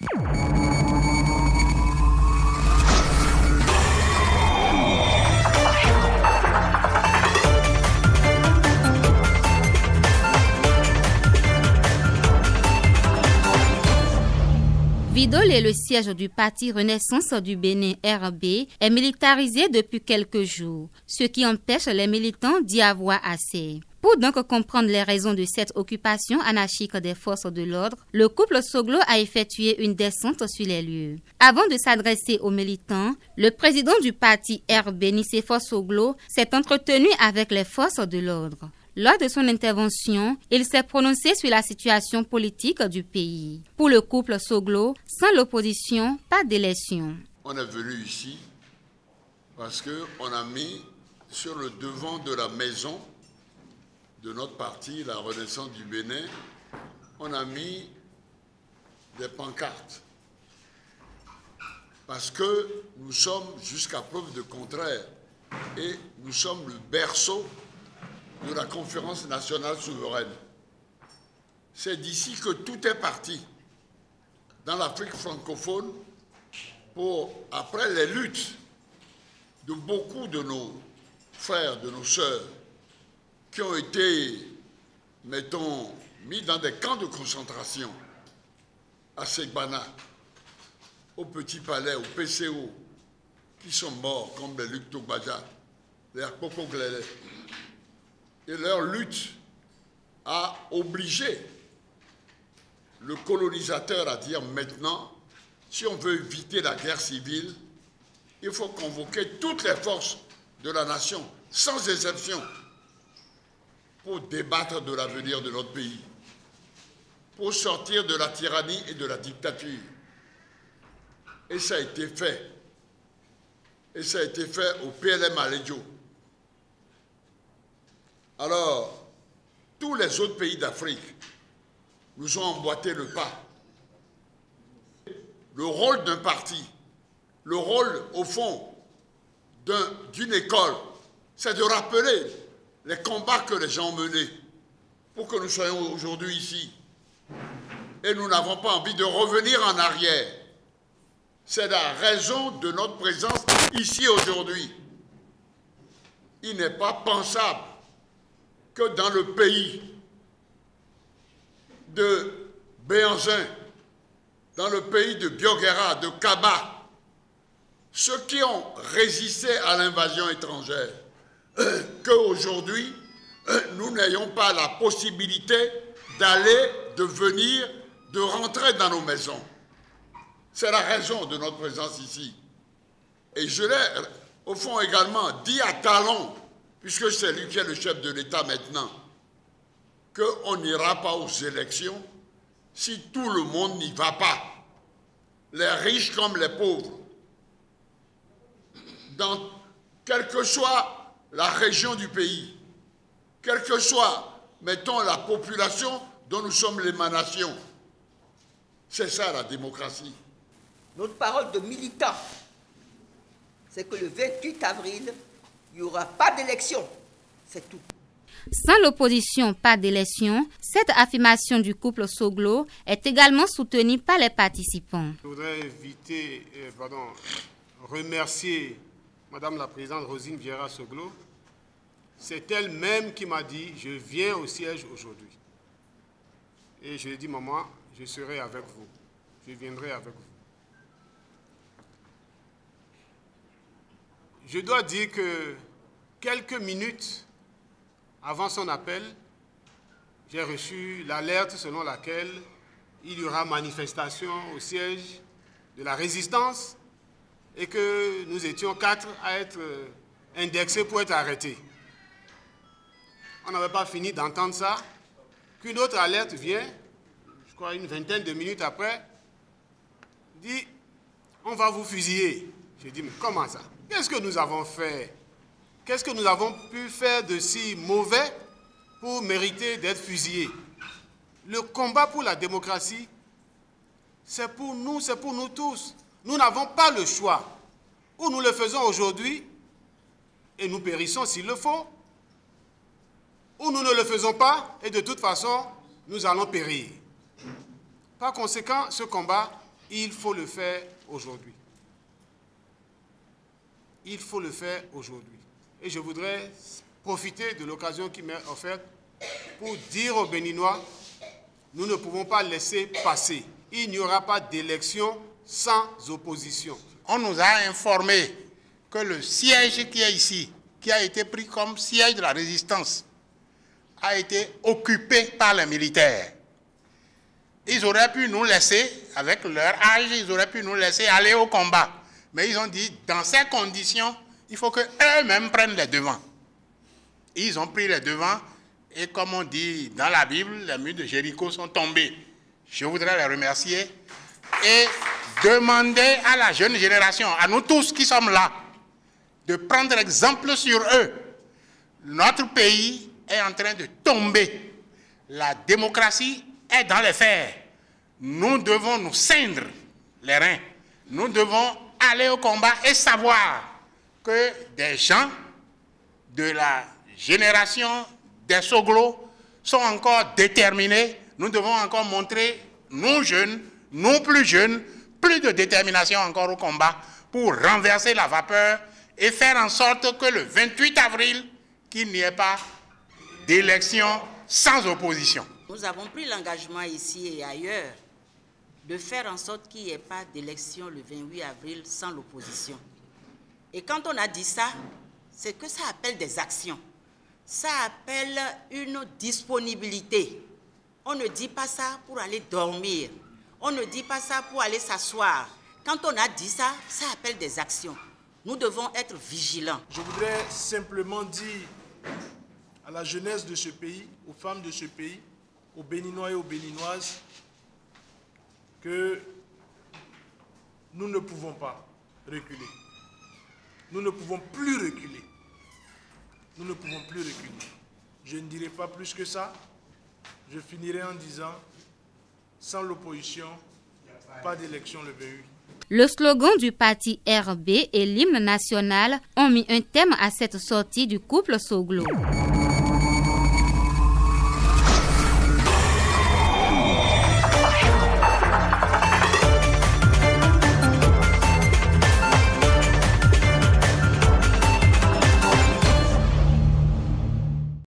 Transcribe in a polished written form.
Vidol est le siège du parti Renaissance du Bénin RB, est militarisé depuis quelques jours, ce qui empêche les militants d'y avoir accès. Pour donc comprendre les raisons de cette occupation anarchique des forces de l'ordre, le couple Soglo a effectué une descente sur les lieux. Avant de s'adresser aux militants, le président du parti RB, Nicéphore Soglo, s'est entretenu avec les forces de l'ordre. Lors de son intervention, il s'est prononcé sur la situation politique du pays. Pour le couple Soglo, sans l'opposition, pas d'élection. On est venu ici parce qu'on a mis sur le devant de la maison de notre parti, la Renaissance du Bénin, on a mis des pancartes. Parce que nous sommes, jusqu'à preuve de contraire, et nous sommes le berceau de la conférence nationale souveraine. C'est d'ici que tout est parti dans l'Afrique francophone après les luttes de beaucoup de nos frères, de nos sœurs, qui ont été, mettons, mis dans des camps de concentration, à Segbana, au Petit Palais, au PCO, qui sont morts, comme les Luc Togbaja, les Akpoko Glele. Et leur lutte a obligé le colonisateur à dire maintenant, si on veut éviter la guerre civile, il faut convoquer toutes les forces de la nation, sans exception, pour débattre de l'avenir de notre pays, pour sortir de la tyrannie et de la dictature. Et ça a été fait. Et ça a été fait au PLM Alédio. Alors, tous les autres pays d'Afrique nous ont emboîté le pas. Le rôle d'un parti, le rôle, au fond, d'une école, c'est de rappeler les combats que les gens ont menés pour que nous soyons aujourd'hui ici. Et nous n'avons pas envie de revenir en arrière. C'est la raison de notre présence ici aujourd'hui. Il n'est pas pensable que dans le pays de Béhanzin, dans le pays de Bioguera, de Kaba, ceux qui ont résisté à l'invasion étrangère, qu'aujourd'hui, nous n'ayons pas la possibilité d'aller, de venir, de rentrer dans nos maisons. C'est la raison de notre présence ici. Et je l'ai, au fond, également dit à Talon, puisque c'est lui qui est le chef de l'État maintenant, qu'on n'ira pas aux élections si tout le monde n'y va pas, les riches comme les pauvres, dans quelle que soit la région du pays, quelle que soit, mettons, la population dont nous sommes l'émanation. C'est ça la démocratie. Notre parole de militant, c'est que le 28 avril, il n'y aura pas d'élection. C'est tout. Sans l'opposition, pas d'élection, cette affirmation du couple Soglo est également soutenue par les participants. Je voudrais remercier Madame la Présidente Rosine Vieira Soglo. C'est elle-même qui m'a dit « Je viens au siège aujourd'hui ». Et je lui ai dit « Maman, je serai avec vous. Je viendrai avec vous ». Je dois dire que quelques minutes avant son appel, j'ai reçu l'alerte selon laquelle il y aura manifestation au siège de la résistance et que nous étions 4 à être indexés pour être arrêtés. On n'avait pas fini d'entendre ça, qu'une autre alerte vient, je crois une vingtaine de minutes après, dit « On va vous fusiller ». Je dis « Mais comment ça ? Qu'est-ce que nous avons fait? Qu'est-ce que nous avons pu faire de si mauvais pour mériter d'être fusillés? Le combat pour la démocratie, c'est pour nous tous. Nous n'avons pas le choix. Ou nous le faisons aujourd'hui et nous périssons s'il le faut, ou nous ne le faisons pas et de toute façon, nous allons périr. Par conséquent, ce combat, il faut le faire aujourd'hui. Il faut le faire aujourd'hui. Et je voudrais profiter de l'occasion qui m'est offerte pour dire aux Béninois, nous ne pouvons pas laisser passer. Il n'y aura pas d'élection sans opposition. On nous a informé que le siège qui est ici, qui a été pris comme siège de la résistance, a été occupé par les militaires. Ils auraient pu nous laisser, avec leur âge, ils auraient pu nous laisser aller au combat. Mais ils ont dit, dans ces conditions, il faut qu'eux-mêmes prennent les devants. Ils ont pris les devants et comme on dit dans la Bible, les murs de Jéricho sont tombés. Je voudrais les remercier et demander à la jeune génération, à nous tous qui sommes là, de prendre exemple sur eux. Notre pays est en train de tomber. La démocratie est dans les fers. Nous devons nous ceindre les reins. Nous devons aller au combat et savoir que des gens de la génération des Soglo sont encore déterminés. Nous devons encore montrer, nous jeunes, nous plus jeunes, plus de détermination encore au combat pour renverser la vapeur et faire en sorte que le 28 avril, qu'il n'y ait pas d'élection sans opposition. Nous avons pris l'engagement ici et ailleurs de faire en sorte qu'il n'y ait pas d'élection le 28 avril sans l'opposition. Et quand on a dit ça, c'est que ça appelle des actions. Ça appelle une disponibilité. On ne dit pas ça pour aller dormir. On ne dit pas ça pour aller s'asseoir. Quand on a dit ça, ça appelle des actions. Nous devons être vigilants. Je voudrais simplement dire à la jeunesse de ce pays, aux femmes de ce pays, aux Béninois et aux Béninoises, que nous ne pouvons pas reculer. Nous ne pouvons plus reculer. Nous ne pouvons plus reculer. Je ne dirai pas plus que ça. Je finirai en disant, sans l'opposition, pas d'élection le 28. Le slogan du parti RB et l'hymne national ont mis un thème à cette sortie du couple Soglo.